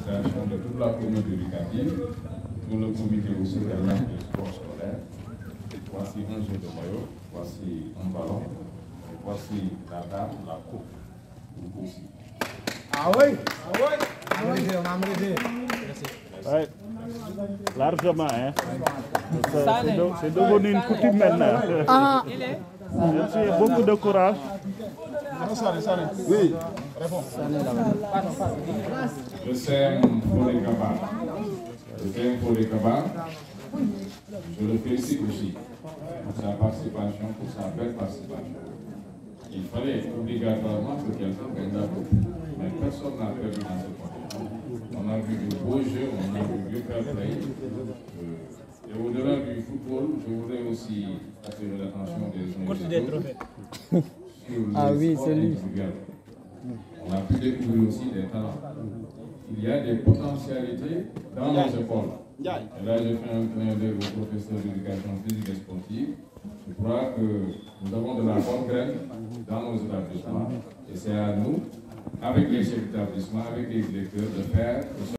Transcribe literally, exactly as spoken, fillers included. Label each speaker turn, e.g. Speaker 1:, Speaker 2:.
Speaker 1: création de toute la communauté éducative, tout le comité aussi de sport scolaire. Voici un jeu de maillot, voici un ballon, et voici la dame, la coupe. Aussi.
Speaker 2: Ah oui, ah oui, on a amélioré, on a amélioré.
Speaker 3: Ouais. Largement, hein. C'est devenu une coutume maintenant.
Speaker 4: Ah.
Speaker 3: Merci, beaucoup de courage.
Speaker 2: Oui.
Speaker 1: Je sème Fodé Kaba. Je sème Fodé Kaba. Je le félicite aussi pour sa participation, pour sa belle participation. Il fallait obligatoirement que quelqu'un gagne la coupe. Mais personne n'a perdu dans ce point. On a vu de beaux jeux, on a vu du fair play. Et au-delà du football, je voudrais aussi attirer l'attention des uns
Speaker 4: Ah oui, c'est lui.
Speaker 1: On a pu découvrir aussi des talents. Il y a des potentialités dans nos écoles. Et là, je fais un clin d'œil aux professeurs d'éducation physique et sportive. Je crois que nous avons de la bonne graine dans nos établissements. Et c'est à nous, avec les chefs d'établissement, avec les directeurs, de faire